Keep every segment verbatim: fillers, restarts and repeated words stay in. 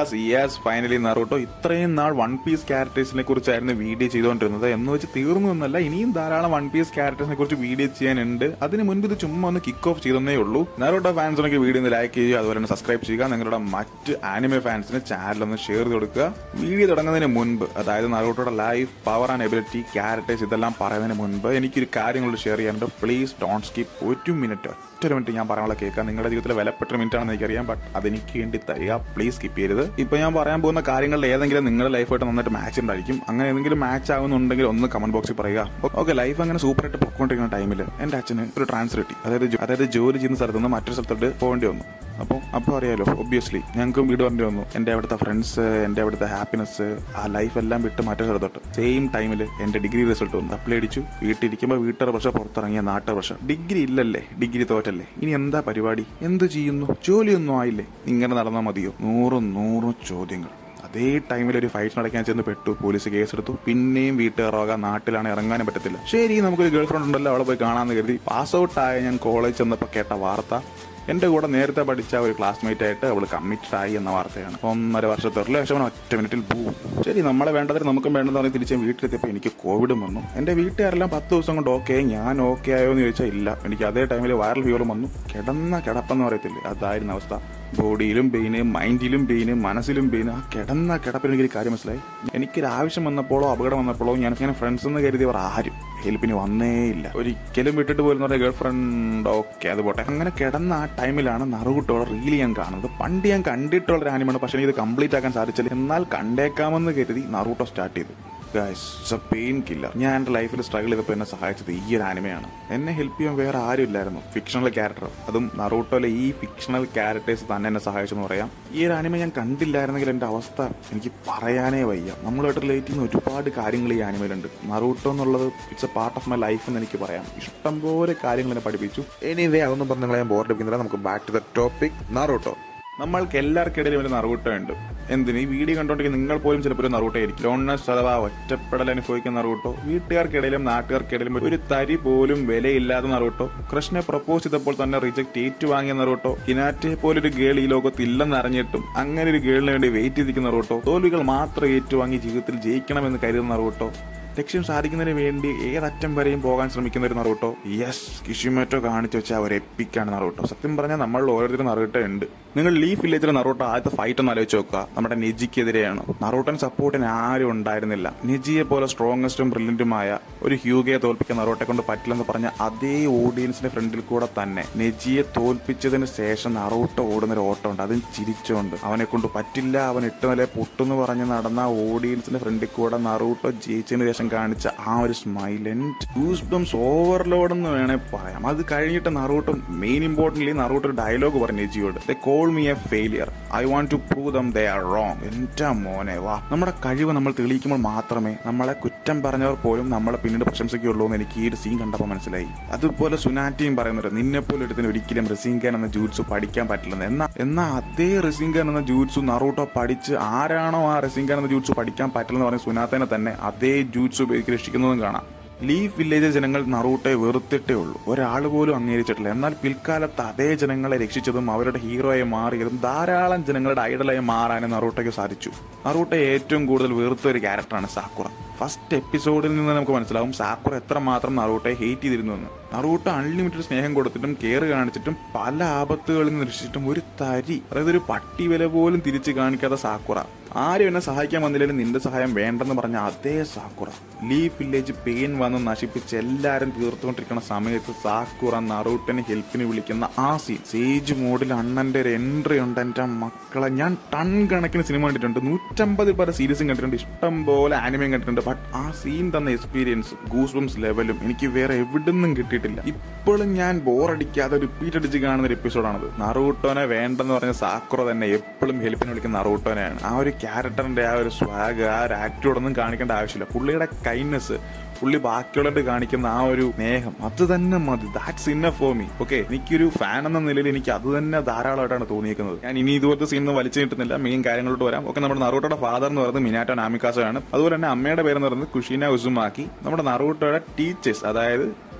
Guys, yes finally Naruto. ഇത്രയും നാൾ one piece ക്യാരക്ടേഴ്സിനെ കുറിച്ചായിരുന്നു വീഡിയോ ചെയ്തുകൊണ്ടിരുന്നത്. എന്ന് വെച്ച് തീർന്നു എന്നല്ല, ഇനിയും ധാരാളം വൺ പീസ് ക്യാരക്ടേഴ്സിനെ കുറിച്ച് വീഡിയോ ചെയ്യാനുണ്ട്. അതിന് മുൻപ് ഇത് ചുമ്മാ ഒന്ന് കിക്ക് ഓഫ് ചെയ്തേ ഉള്ളൂ. നറൂട്ടോ ഫാൻസിനൊക്കെ വീഡിയോ ഒന്ന് ലൈക്ക് ചെയ്യുക, അതുപോലെ തന്നെ സബ്സ്ക്രൈബ് ചെയ്യുക. നിങ്ങളുടെ മറ്റ് ആനിമെ ഫാൻസിന് ചാനൽ ഒന്ന് ഷെയർ ചെയ്ത് കൊടുക്കുക. വീഡിയോ തുടങ്ങുന്നതിന് മുൻപ്, അതായത് നറൂട്ടോയുടെ life, power and ability, characters ഇതെല്ലാം പറയുന്നതിന് മുൻപ് എനിക്കൊരു കാര്യങ്ങൾ ഷെയർ ചെയ്യാനുണ്ട്. പ്ലീസ് ഡോണ്ട് സ്കിപ്പ് ഒരു മിനിറ്റ് ഒരു മിനിറ്റ് ഞാൻ പറയാനുള്ള കേൾക്കാം. നിങ്ങളുടെ ജീവിതത്തിലെ വിലപ്പെട്ട മിനിറ്റ് ആണെന്ന് എനിക്കറിയാം, ബട്ട് അതെനിക്ക് വേണ്ടി തരിക. പ്ലീസ് സ്കിപ്പ് ചെയ്യരുത്. ഇപ്പൊ ഞാൻ പറയാൻ പോകുന്ന കാര്യങ്ങളിൽ ഏതെങ്കിലും നിങ്ങളുടെ ലൈഫായിട്ട് നന്നായിട്ട് മാച്ച് ഉണ്ടായിരിക്കും. അങ്ങനെ ഏതെങ്കിലും മാച്ച് ആവുന്നുണ്ടെങ്കിൽ ഒന്ന് കമന്റ് ബോക്സിൽ പറയുക. ഓക്കെ, ലൈഫ് അങ്ങനെ സൂപ്പർ ആയിട്ട് പൊക്കോണ്ടിരിക്കുന്ന ടൈമിൽ എന്റെ അച്ഛന് ഒരു ട്രാൻസ്ഫർ കിട്ടി. അതായത് അതായത് ജോലി ചെയ്യുന്ന സ്ഥലത്ത് നിന്ന് മറ്റൊരു സ്ഥലത്തോട്ട് പോകേണ്ടി വന്നു. അപ്പോൾ അപ്പോൾ അറിയാലോ, ഒബ്വിയസ്ലി ഞങ്ങൾക്കും വീട് വരേണ്ടി വന്നു. എൻ്റെ അവിടുത്തെ ഫ്രണ്ട്സ്, എൻ്റെ അവിടുത്തെ ഹാപ്പിനെസ്, ആ ലൈഫ് എല്ലാം വിട്ട് മറ്റൊരു സ്ഥലത്തോട്ട്. സെയിം ടൈമിൽ എൻ്റെ ഡിഗ്രി റിസൾട്ട് വന്നു. അപ്ലൈ അടിച്ചു. വീട്ടിലിരിക്കുമ്പോൾ വീട്ടുകാർ പക്ഷേ, പുറത്തിറങ്ങിയ നാട്ടുകാർ പക്ഷേ. ഡിഗ്രി ഇല്ലല്ലേ, ഡിഗ്രി തോറ്റല്ലേ, ഇനി എന്താ പരിപാടി, എന്ത് ചെയ്യുന്നു, ജോലിയൊന്നും ആയില്ലേ, ഇങ്ങനെ നടന്നാൽ മതിയോ? നൂറും നൂറും ചോദ്യങ്ങൾ. അതേ ടൈമിൽ ഒരു ഫൈറ്റ് നടക്കാൻ ചെന്ന് പെട്ടു. പോലീസ് കേസെടുത്തു. പിന്നെയും വീട്ടുകാരാകാൻ, നാട്ടിലാണ് ഇറങ്ങാനും പറ്റത്തില്ല. ശരി, നമുക്കൊരു ഗേൾ ഫ്രണ്ട് ഉണ്ടല്ലോ, അവളെ പോയി കാണാമെന്ന് കരുതി പാസ് ഔട്ട് ആയ ഞാൻ കോളേജ് ചെന്നപ്പോൾ കേട്ട വാർത്ത, എന്റെ കൂടെ നേരത്തെ പഠിച്ച ഒരു ക്ലാസ്മേറ്റ് ആയിട്ട് അവള് കമ്മിറ്റഡ് ആയി എന്ന വാർത്തയാണ്. ഒന്നര വർഷത്തെ റിലേഷൻ ഒറ്റ മിനിറ്റിൽ പോവും. ശരി, നമ്മളെ വേണ്ടതിന് നമുക്കും വേണ്ടെന്ന് പറഞ്ഞ് തിരിച്ച് വീട്ടിലെത്തിയപ്പോൾ എനിക്ക് കോവിഡും വന്നു. എന്റെ വീട്ടുകാരെല്ലാം പത്ത് ദിവസം കൊണ്ട് ഓക്കെ, ഞാൻ ഓക്കെ ആയോ എന്ന് ചോദിച്ചാൽ ഇല്ല. എനിക്ക് അതേ ടൈമിൽ വൈറൽ ഫീവറും വന്നു. കിടന്ന കിടപ്പെന്ന് പറയത്തില്ലേ, അതായിരുന്നു അവസ്ഥ. ബോഡിയിലും പെയിന്, മൈൻഡിലും പെയിന്, മനസ്സിലും പെയിന്. ആ കിടന്ന കിടപ്പിൽ എനിക്കൊരു കാര്യം മനസ്സിലായി. എനിക്കൊരു ആവശ്യം വന്നപ്പോഴോ അപകടം വന്നപ്പോഴോ ഞാൻ ഇങ്ങനെ ഫ്രണ്ട്സ് എന്ന് കരുതിയവർ ആരും ഹെൽപ്പിന് വന്നേ ഇല്ല. ഒരിക്കലും വിട്ടിട്ട് പോയിരുന്ന പറഞ്ഞ ഗേൾ ഫ്രണ്ട് ഓക്കെ, അത് പോട്ടെ. അങ്ങനെ കിടന്ന ആ ടൈമിലാണ് നറുട്ടോടെ റീൽ ഞാൻ കാണുന്നത്. പണ്ട് ഞാൻ കണ്ടിട്ടുള്ള ഒരു ആനിമയാണ്, പക്ഷെ എനിക്ക് ഇത് കംപ്ലീറ്റ് ആക്കാൻ സാധിച്ചില്ല. എന്നാൽ കണ്ടേക്കാമെന്ന് കരുതി നറൂട്ടോ സ്റ്റാർട്ട് ചെയ്തു. Guys, painkiller. ഞാൻ എന്റെ ലൈഫിൽ സ്ട്രഗിൾ ചെയ്തപ്പോൾ എന്നെ സഹായിച്ചത് ഈ ഒരു ആനിമയാണ്. എന്നെ ഹെൽപ്പ് ചെയ്യാൻ വേറെ ആരും ഇല്ലായിരുന്നു. ഫിക്ഷണൽ ക്യാരക്ടർ, അതും നറൂട്ടോയിലെ ഈ ഫിക്ഷണൽ ക്യാരക്ടേഴ്സ് തന്നെ എന്നെ സഹായിച്ചെന്ന് പറയാം. ഈ ഒരു ആനിമ ഞാൻ കണ്ടില്ലായിരുന്നെങ്കിൽ എന്റെ അവസ്ഥ എനിക്ക് പറയാനേ വയ്യ. നമ്മളുമായിട്ട് റിലേറ്റ് ചെയ്യുന്ന ഒരുപാട് കാര്യങ്ങൾ ഈ ആനിമയിലുണ്ട്. നറൂട്ടോ എന്നുള്ളത് it's a part of my life എന്ന് എനിക്ക് പറയാം. ഇഷ്ടംപോലെ കാര്യങ്ങൾ എന്നെ പഠിപ്പിച്ചു. എനിവേ, അതൊന്നും പറഞ്ഞ് നിങ്ങളെ ഞാൻ ബോറടിപ്പിക്കുന്നില്ല. നമുക്ക് back to the topic, Naruto. നമ്മൾക്ക് എല്ലാവർക്കിടയിലും ഒരു നറൂട്ടോ ഉണ്ട്. എന്തിന്, ഈ വീഡിയോ കണ്ടോണ്ടെങ്കിൽ നിങ്ങൾ പോലും ചിലപ്പോൾ ഒരു നറൂട്ടോ ആയിരിക്കും. ലോൺനെസ് അഥവാ ഒറ്റപ്പെടൽ അനുഭവിക്കുന്ന നറൂട്ടോ, വീട്ടുകാർക്കിടയിലും നാട്ടുകാർക്കിടയിലും ഒരു തരി പോലും വിലയില്ലാത്ത നറൂട്ടോ, കൃഷ്ണനെ പ്രപ്പോസ് ചെയ്തപ്പോൾ തന്നെ റിജക്ട് ഏറ്റുവാങ്ങിയ നറൂട്ടോ, ഹിനാറ്റയെ പോലൊരു ഗേൾ ഈ ലോകത്ത് ഇല്ലെന്ന് അറിഞ്ഞിട്ടും അങ്ങനെ ഒരു ഗേളിന് വേണ്ടി വെയിറ്റ് ചെയ്തിരിക്കുന്ന നറൂട്ടോ, തോൽവികൾ മാത്രം ഏറ്റുവാങ്ങി ജീവിതത്തിൽ ജയിക്കണമെന്ന് കരുതുന്ന നറൂട്ടോ, ലക്ഷ്യം സാധിക്കുന്നതിന് വേണ്ടി ഏതറ്റം വരെയും പോകാൻ ശ്രമിക്കുന്ന ഒരു നറൂട്ടോ. യെസ്, കിഷിമേറ്റോ കാണിച്ചു വെച്ചാൽ ഒരു എപ്പിക്കാണ് നറൂട്ടോ. സത്യം പറഞ്ഞാൽ നമ്മൾ ഓരോരുത്തരും നറൂട്ടോ ഉണ്ട്. നിങ്ങൾ ലീഫ് വില്ലേജിലെ നറൂട്ടോ ആദ്യത്തെ ഫൈറ്റ് ഒന്ന് ആലോചിച്ച് നോക്കുക. നമ്മുടെ നെജിക്കെതിരെയാണ്. നറൂട്ടൻ സപ്പോർട്ടിന് ആരും ഉണ്ടായിരുന്നില്ല. നെജിയെ പോലെ സ്ട്രോങ്ങസ്റ്റും ബ്രില്യന്റുമായ ഒരു ഹ്യൂഗയെ തോൽപ്പിക്കാൻ നറൂട്ടെ കൊണ്ട് പറ്റില്ലെന്ന് പറഞ്ഞ അതേ ഓഡിയൻസിന്റെ ഫ്രണ്ടിൽ കൂടെ തന്നെ നെജിയെ തോൽപ്പിച്ചതിന് ശേഷം നറൂട്ടോ ഓടുന്നൊരു ഓട്ടം ഉണ്ട്. അതും ചിരിച്ചുകൊണ്ട്. അവനെ കൊണ്ട് പറ്റില്ല, അവൻ എട്ട് നില പൊട്ടെന്ന് പറഞ്ഞ് നടന്ന ഓഡിയൻസിന്റെ ഫ്രണ്ടിൽ കൂടെ നറൂട്ടോ ജയിച്ചതിന് ശേഷം കാണിച്ച ആ ഒരു സ്മൈലന്റ് ഗൂസ്ബംസ് ഓവർലോഡ് എന്ന് വേണേ പറയാം. അത് കഴിഞ്ഞിട്ട് നറൂട്ടോ മെയിൻ ഇമ്പോർട്ടന്റ്ലി നറൂട്ടോ ഒരു ഡയലോഗ് പറഞ്ഞു നെജിയോട്, they call me a failure, I want to prove them they are wrong. എന്റെ മോനെ വാ, നമ്മുടെ കഴിവ് നമ്മൾ തെളിയിക്കുമ്പോൾ മാത്രമേ നമ്മളെ കുറ്റം പറഞ്ഞവർ പോലും നമ്മളെ പിന്നീട് പ്രശംസിക്കുകയുള്ളൂ എന്ന് എനിക്ക് ഈ ഒരു സീൻ കണ്ടപ്പോൾ മനസ്സിലായി. അതുപോലെ സുനാറ്റിയും പറയുന്നത്, നിന്നെ പോലെ എടുത്തിന് ഒരിക്കലും റെസിൻഗാൻ എന്ന ജൂട്സു പഠിക്കാൻ പറ്റില്ലെന്ന്. എന്നാ എന്നാ അതേ റെസിൻഗാൻ എന്ന ജൂട്സു നറൂട്ടോ പഠിച്ച് ആരാണോ ആ റെസിൻഗാൻ എന്ന ജൂട്സു പഠിക്കാൻ പറ്റില്ലെന്ന് പറഞ്ഞ സുനാത്തേനെ തന്നെ അതേ ജൂട്സു രക്ഷിക്കുന്നതും കാണാം. ലീഫ് വില്ലേജ് ജനങ്ങൾ നറൂട്ടോയെ വെറുത്തിട്ടേ ഉള്ളൂ, ഒരാൾ പോലും അംഗീകരിച്ചിട്ടില്ല. എന്നാൽ പിൽക്കാലത്ത് അതേ ജനങ്ങളെ രക്ഷിച്ചതും അവരുടെ ഹീറോയെ മാറിയതും ധാരാളം ജനങ്ങളുടെ ഐഡലായി മാറാനും നറൂട്ടോയ്ക്ക് സാധിച്ചു. നറൂട്ടോ ഏറ്റവും കൂടുതൽ വെറുത്ത ഒരു ക്യാരക്ടറാണ് സാക്കുറ. ഫസ്റ്റ് എപ്പിസോഡിൽ നിന്ന് നമുക്ക് മനസ്സിലാവും സാക്കുറ എത്രമാത്രം നറൂട്ടോയെ ഹേറ്റ് ചെയ്തിരുന്നു എന്ന്. നറൂട്ടോ അൺലിമിറ്റഡ് സ്നേഹം കൊടുത്തിട്ടും കെയർ കാണിച്ചിട്ടും പല ആപത്തുകളിൽ നിന്ന് രക്ഷിച്ചിട്ടും ഒരു തരി, അതായത് ഒരു പട്ടി വില പോലും തിരിച്ചു കാണിക്കാത്ത സാക്കുറ. ആരും എന്നെ സഹായിക്കാൻ വന്നില്ലെങ്കിലും നിന്റെ സഹായം വേണ്ടെന്ന് പറഞ്ഞ അതേ സാക്കുറ. ലീഫ് വില്ലേജ് പെയിൻ വന്ന് നശിപ്പിച്ച് എല്ലാരും തീർത്തുകൊണ്ടിരിക്കുന്ന സമയത്ത് സാക്കുറ നറൂട്ടനെ ഹെൽപ്പിന് വിളിക്കുന്ന ആ സീൻ, സേജ് മോഡിൽ അണ്ണന്റെ ഒരു എൻട്രി ഉണ്ട്. എന്റെ മക്കളെ, ഞാൻ ടൺ കണക്കിന് സിനിമ കണ്ടിട്ടുണ്ട്, നൂറ്റമ്പതിൽ പല സീരീസും കണ്ടിട്ടുണ്ട്, ഇഷ്ടം പോലെ ആനിമയും കണ്ടിട്ടുണ്ട്. ബട്ട് ആ സീൻ തന്ന എക്സ്പീരിയൻസും ഗൂസ്ബംസ് ലെവലും എനിക്ക് വേറെ എവിടുന്നും കിട്ടിയിട്ടില്ല. ഇപ്പോഴും ഞാൻ ബോറടിക്കാതെ റിപ്പീറ്റ് അടിച്ച് കാണുന്ന ഒരു എപ്പിസോഡാണത്. നറൂട്ടോനെ വേണ്ടെന്ന് പറഞ്ഞ സാക്കുറ തന്നെ എപ്പോഴും ഹെൽപ്പിന് വിളിക്കുന്ന നറൂട്ടോനെയാണ്. ആ ഒരു ക്യാരക്ടറിന്റെ ആ ഒരു സ്വാഗ്, ആ ഒരു ആക്ടിയോടൊന്നും കാണിക്കേണ്ട ആവശ്യമില്ല. പുള്ളിയുടെ കൈൻഡ്നെസ്, പുള്ളി ബാക്കിയുള്ളവരുടെ കാണിക്കുന്ന ആ ഒരു സ്നേഹം, അത് തന്നെ മതി. That's enough for me. Okay, എനിക്കൊരു ഫാൻ എന്ന നിലയിൽ എനിക്ക് അത് തന്നെ ധാരാളമായിട്ടാണ് തോന്നിയിരിക്കുന്നത്. ഞാൻ ഇനി ഇതുപോലത്തെ സീനൊന്നും വലിച്ചു കിട്ടുന്നില്ല, മെയിൻ കാര്യങ്ങളോട്ട് വരാം. ഓക്കെ, നമ്മുടെ നറൂട്ടോയുടെ ഫാദർ എന്ന് പറയുന്നത് മിനാറ്റോ നാമിക്കാസോ ആണ്. അതുപോലെ തന്നെ അമ്മയുടെ പേരെന്ന് പറയുന്നത് കുഷിന ഉസുമാക്കി. നമ്മുടെ നറൂട്ടോയുടെ ടീച്ചേഴ്സ്, അതായത്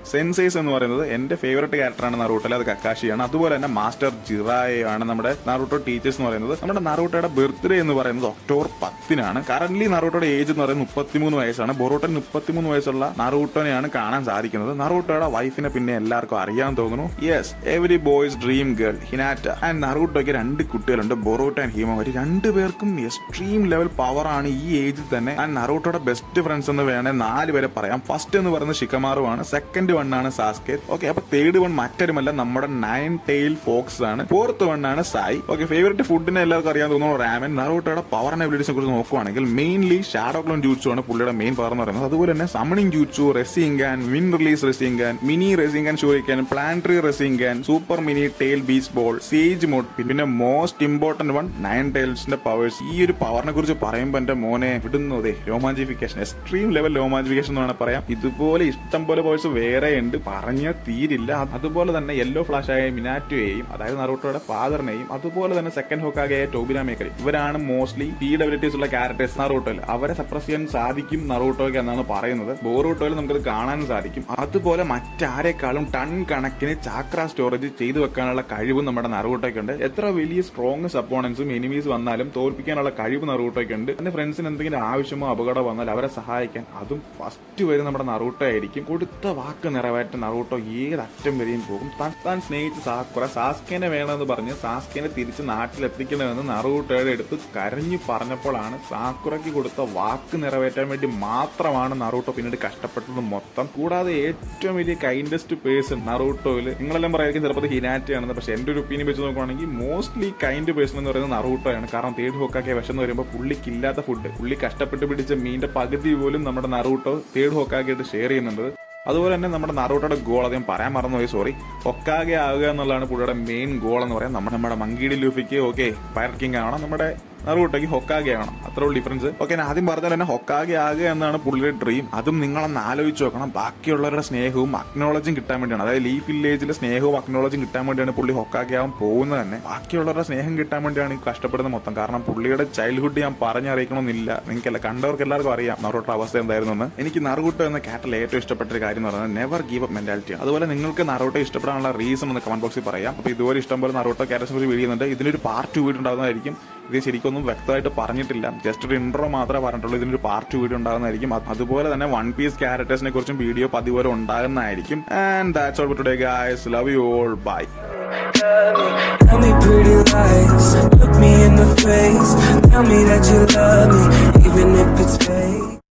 സെൻസേസ് എന്ന് പറയുന്നത് എന്റെ ഫേവറേറ്റ് ക്യാരക്ടറാണ് നറൂട്ടോയിൽ, അത് കക്കാഷിയാണ്. അതുപോലെ തന്നെ മാസ്റ്റർ ജിറായ ആണ് നമ്മുടെ നറൂട്ടോ ടീച്ചേഴ്സ് എന്ന് പറയുന്നത്. നമ്മുടെ നറൂട്ടോയുടെ ബർത്ത്ഡേ എന്ന് പറയുന്നത് ഒക്ടോബർ പത്തിനാണ്. കറന്റ് നറൂട്ടോയുടെ ഏജ് എന്ന് പറയുന്നത് മുപ്പത്തിമൂന്ന് വയസ്സാണ്. ബൊറോട്ടോന് മുപ്പത്തിമൂന്ന് വയസ്സുള്ള നറൂട്ടോനെയാണ് കാണാൻ സാധിക്കുന്നത്. നറൂട്ടോയുടെ വൈഫിനെ പിന്നെ എല്ലാവർക്കും അറിയാൻ തോന്നുന്നു. Yes, every boys dream girl Hinata. ആൻഡ് നറൂട്ടോയ്ക്ക് രണ്ട് കുട്ടികളുണ്ട്, ബൊറോട്ടോ ആൻഡ് ഹിമോരി. രണ്ടുപേർക്കും എക്സ്ട്രീം ലെവൽ പവർ ആണ് ഈ ഏജിൽ തന്നെ. ആൻഡ് നറൂട്ടോയുടെ ബെസ്റ്റ് ഫ്രണ്ട്സ് എന്ന് വേണേൽ നാല് പേരെ പറയാം. ഫസ്റ്റ് എന്ന് പറയുന്നത് ഷിക്കമാറു ആണ്, സെക്കൻഡ് വൺ ആണ് സാസ്കെ. ഓക്കെ, അപ്പൊ തേർഡ് വൺ മറ്റൊരുമല്ല നമ്മുടെ നയൻ ടെയിൽ ഫോക്സ് ആണ്. ഫോർത്ത് വൺ ആണ് സായി. ഓക്കെ, ഫേവറേറ്റ് ഫുഡിനെ എല്ലാവർക്കും അറിയാൻ തോന്നുന്നു റാമൻ. നറൂട്ടോയുടെ പവർ ആൻഡ് എബിലിറ്റീസിനെ കുറിച്ച് നോക്കുവാണെങ്കിൽ മെയിൻലി ഷാഡോ ക്ലോൺ ജൂട്സു ആണ് പുള്ളിയുടെ മെയിൻ പവർ എന്ന് പറയുന്നത്. അതുപോലെ തന്നെ summoning jutsu, rasengan, wind release rasengan, mini rasengan shuriken, planetary rasengan, super mini tail beast ball, sage mode, പിന്നെ മോസ്റ്റ് ഇമ്പോർട്ടന്റ് വൺ നയൻ ടെയിൽസിന്റെ പവേഴ്സ്. ഈ ഒരു പവറിനെ കുറിച്ച് പറയുമ്പോൾ എന്റെ മോനെ വിടുന്നതേ രോമാഞ്ചിഫിക്കേഷൻ, എക്സ്ട്രീം ലെവൽ രോമാഞ്ചിഫിക്കേഷൻ എന്ന് വേണം പറയാം. ഇതുപോലെ ഇഷ്ടം പോലെ പവേഴ്സ് വേറെ ഉണ്ട്, പറഞ്ഞ തീരില്ല. അതുപോലെ തന്നെ യെല്ലോ ഫ്ലാഷ് ആയ മിനാറ്റോയെയും, അതായത് നറൂട്ടോയുടെ ഫാദറിനെയും, അതുപോലെ തന്നെ സെക്കൻഡ് ഹോക്കാഗയായ ടോബിനാമേക്കറെയും, ഇവരാണ് മോസ്റ്റ്ലി പി ഡബ്ല്യൂറ്റീസ് ഉള്ള ക്യാരക്ടേഴ്സ് നറൂട്ടോയിൽ. അവരെ സപ്രസ് ചെയ്യാൻ സാധിക്കും നറൂട്ടോയ്ക്ക് എന്നാണ് പറയുന്നത്. ബോറൂട്ടോയിൽ നമുക്കത് കാണാനും സാധിക്കും. അതുപോലെ മറ്റാരെക്കാളും ടൺ കണക്കിന് ചാക്ര സ്റ്റോറേജ് ചെയ്തു വെക്കാനുള്ള കഴിവും നമ്മുടെ നറൂട്ടോയ്ക്കുണ്ട്. എത്ര വലിയ സ്ട്രോങ് അപ്പോണൻസും എനിമീസ് വന്നാലും തോൽപ്പിക്കാനുള്ള കഴിവ് നറൂട്ടോയ്ക്കുണ്ട്. എന്റെ ഫ്രണ്ട്സിന് എന്തെങ്കിലും ആവശ്യമോ അപകടം വന്നാൽ അവരെ സഹായിക്കാൻ അതും ഫസ്റ്റ് വരെ നമ്മുടെ നറൂട്ടോ ആയിരിക്കും. കൊടുത്ത വാക്ക് നിറവേറ്റ നറൂട്ടോ ഏതറ്റം വരെയും പോകും. താൻ സ്നേഹിച്ച സാക്കുറ സാസ്കേനെ വേണമെന്ന് പറഞ്ഞ് സാസ്കേനെ തിരിച്ച് നാട്ടിലെത്തിക്കണമെന്ന് നറൂട്ടോയുടെ അടുത്ത് കരഞ്ഞു പറഞ്ഞപ്പോഴാണ് സാക്കുറയ്ക്ക് കൊടുത്ത വാക്ക് നിറവേറ്റാൻ വേണ്ടി മാത്രമാണ് നറൂട്ടോ പിന്നീട് കഷ്ടപ്പെട്ടത് മൊത്തം. കൂടാതെ ഏറ്റവും വലിയ കൈൻഡസ്റ്റ് പേഴ്സൺ നറൂട്ടോയിൽ, നിങ്ങളെല്ലാം പറയായിരിക്കും ചിലപ്പോൾ ഹിനാറ്റയാണെന്ന്, പക്ഷെ എന്റെ ഒരു ഒപ്പീനിയൻ വെച്ച് നോക്കുകയാണെങ്കിൽ മോസ്റ്റ്ലി കൈൻഡ് പേഴ്സൺ എന്ന് പറയുന്നത് നറൂട്ടോയാണ്. കാരണം തേർഡ് ഹോക്കാക്കിയ വിഷം എന്ന് പറയുമ്പോൾ പുള്ളിക്കില്ലാത്ത ഫുഡ്, പുള്ളി കഷ്ടപ്പെട്ട് പിടിച്ച മീന്റെ പകുതി പോലും നമ്മുടെ നറൂട്ടോ തേർഡ് ഹോക്കാക്കിയിട്ട് ഷെയർ ചെയ്യുന്നുണ്ട്. അതുപോലെ തന്നെ നമ്മുടെ നറൂട്ടോയുടെ ഗോൾ അദ്ദേഹം പറയാൻ മറന്നുപോയി, സോറി, ഹൊക്കാഗെ ആകുക എന്നുള്ളതാണ് പുള്ളിയുടെ മെയിൻ ഗോൾ എന്ന് പറയാം. നമ്മുടെ നമ്മുടെ മങ്കിടി ലൂഫിക്ക് ഓക്കെ പൈററ്റ് കിങ് ആവണം, നമ്മുടെ നറൂട്ടോയ്ക്ക് ഹൊക്കാഗെ ആവണം, അത്രയുള്ള ഡിഫറൻസ്. ഓക്കെ, ആദ്യം പറഞ്ഞാൽ തന്നെ ഹൊക്കാഗെ ആകുക എന്നാണ് പുള്ളിയുടെ ഡ്രീം. അതും നിങ്ങളൊന്ന് ആലോചിച്ച് നോക്കണം, ബാക്കിയുള്ളവരുടെ സ്നേഹവും അക്നോളജും കിട്ടാൻ വേണ്ടിയാണ്, അതായത് ലീഫ് വില്ലേജിലെ സ്നേഹവും അക്നോളജും കിട്ടാൻ വേണ്ടിയാണ് പുള്ളി ഹൊക്കാഗെ ആവാൻ പോകുന്നത് തന്നെ. ബാക്കിയുള്ളവരുടെ സ്നേഹം കിട്ടാൻ വേണ്ടിയാണ് ഈ കഷ്ടപ്പെടുന്നത് മൊത്തം. കാരണം പുള്ളിയുടെ ചൈൽഡ്ഹുഡ് ഞാൻ പറഞ്ഞറിയിക്കണമെന്നില്ല, നിങ്ങൾക്കല്ല കണ്ടവർക്ക് എല്ലാവർക്കും അറിയാം നറൂട്ടോ അവസ്ഥ എന്തായിരുന്നു എന്ന്. എനിക്ക് നറൂട്ടോ എന്ന ക്യാരക്ടറിൽ ഏറ്റവും ഇഷ്ടപ്പെട്ട ഒരു കാര്യം എന്ന് പറയുന്നത് നെവർ ഗീവ് അപ്പ് മെന്റാലിറ്റി. അതുപോലെ നിങ്ങൾക്ക് നറൂട്ടോ ഇഷ്ടപ്പെടാനുള്ള റീസൺ ഒന്ന് കമന്റ് ബോക്സിൽ പറയാം. അപ്പൊ ഇതുപോലെ ഇഷ്ടംപോലെ നറൂട്ടോ ക്യാരക്ടേഴ്സിനെ കുറിച്ച് വീഡിയോ ഉണ്ട്. ഇതിനൊരു പാർട്ട് ടു വീഡിയോ ഉണ്ടാകുന്നതായിരിക്കും. ഇത് ശരിക്കൊന്നും വ്യക്തമായിട്ട് പറഞ്ഞിട്ടില്ല, ജസ്റ്റ് ഒരു ഇൻട്രോ മാത്രമേ പറഞ്ഞിട്ടുള്ളൂ. ഇതിനൊരു പാർട്ട് ടു വീഡിയോ ഉണ്ടാകുന്നതായിരിക്കും. അതുപോലെ തന്നെ വൺ പീസ് ക്യാരക്ടേഴ്സിനെ കുറിച്ചും വീഡിയോ പതിപോലെ ഉണ്ടാകുന്നതായിരിക്കും. And that's all for today guys. Love you all. Bye. Tell me pretty lies, look me in the face, tell me that you love me, even if it's fake.